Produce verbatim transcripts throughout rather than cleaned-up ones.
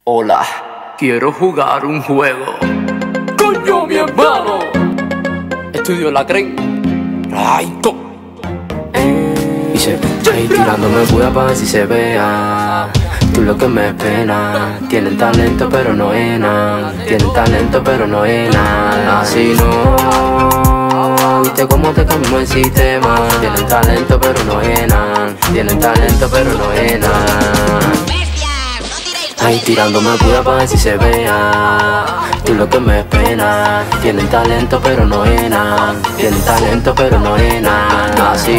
Hola, quiero jugar un juego. ¡Coño, mi hermano! Estudio la creen. Raito. Dice, ahí tirándome puya pa' ver si se vea. Tú lo que me pena. Tienen talento pero no llenan. Tienen talento pero no llenan. Así no. Viste cómo te cambió el sistema. Tienen talento pero no llenan. Tienen talento pero no llenan. Ahí tirándome puya pa' ver si se vea. Tú lo que me pena. Tienen talento pero no llenan. Tienen talento pero no llenan. Así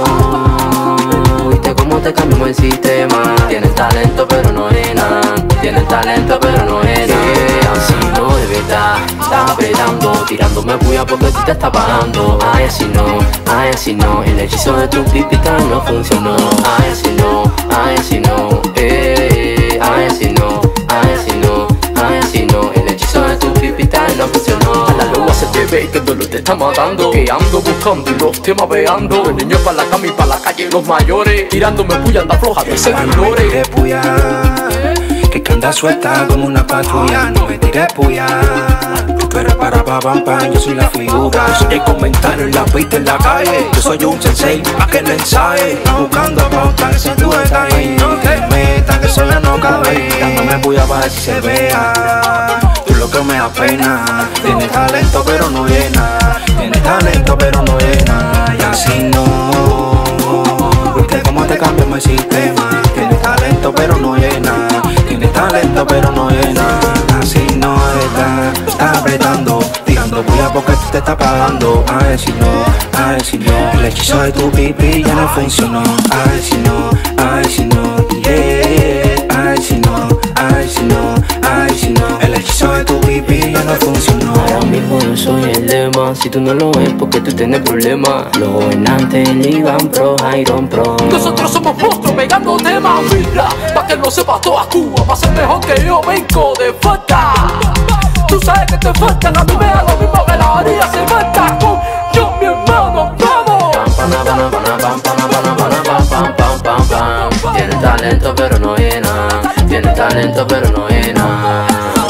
no. Viste cómo te cambió el sistema. Tienen talento pero no llenan. Tienen talento pero no llenan. Así no, de verdad, estás apretando. Tirándome puya porque tú te estás pagando. Ay, así no, ay, así no. El hechizo de tu pipita no funcionó. Ay, así no, ay, así no. Eh, ay, así no, ay, así no, ay, así no. El hechizo de tu pipita no funcionó. A la lengua se te ve que el dolor te está matando. Que ando buscando y los temas veando. El niño para la cama y para la calle los mayores. Tirándome puya anda floja de seguidores. No me tires puya, que que anda suelta como una patrulla. No me tires puya, tú eres para pa pam pam, yo soy la figura. Yo soy el comentario en la pista en la calle. Yo soy un sensei, pa' que le ensaye. Buscando pauta que se tu detalle. No te metas que sola no cabe. Dándome puya pa' ver si se vea. Tú lo que me da pena. Tienes talento pero no llena. Tienes talento pero no llena. Y así no. Viste cómo te cambió el sistema. Tienes talento pero no llena. Tienes talento pero no llena. Así no está, está apretando. Tirando puya porque tú te estás pagando. A ver si no, a ver si no. El hechizo de tu pipi ya no funcionó. A ver si no, a ver si no. Yeah, a ver si no, a ver si no, a ver si no. El hechizo de tu pipi ya no funcionó. Ahora mismo yo soy el lema. Si tú no lo ves porque tú tienes problemas. Los gobernantes ligan pro, Iron Pro. Nosotros somos monstruos pegando temas. Mira, pa' que lo sepa toda Cuba. Va a ser mejor que yo, vengo de falta. Tú sabes que te faltan, a mí me da lo mismo que la orilla se falta. Con yo, mi hermano, vamos. Tienen talento pero no llena. Tienen talento pero no llena.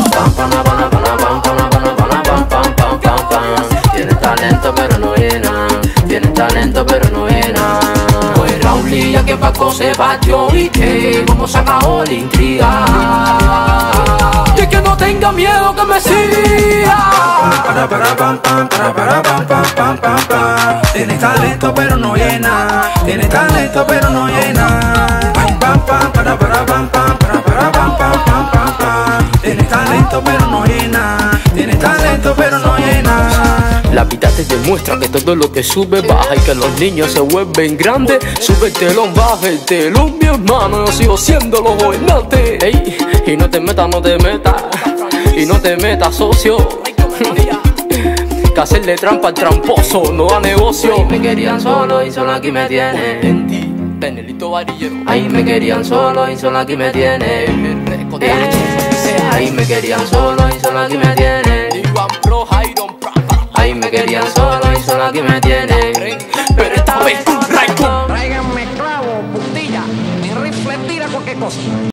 Tienen talento pero no llena. Tienen talento pero no llena. Pues Raúl y ya que Paco se batió y que como se acabó la intriga. Y que no tenga miedo que me siga. Para para pam pam, para para pam pam pam pam pam. Tienes talento pero no llena. Tienes talento pero no llena. Pam pam pam, para para pam pam, para para pam pam pam pam pam. Tienes talento pero no llena. Tienes talento pero no llena. La vida te demuestra que todo lo que sube baja y que los niños se vuelven grandes. Sube el telón, baja el telón, mi hermano, yo sigo siendo los gobernantes. Ey, y no te metas, no te metas, y no te metas, socio. Que hacerle trampa al tramposo no da negocio. Ahí me querían solo y solo aquí me tienen. Benelito Varillero. Ahí me querían solo y solo aquí me tienen. Eh, ahí me querían solo y solo aquí me tienen. Ivan Pro, Iron Pro. Ahí me querían solo y solo aquí me tienen.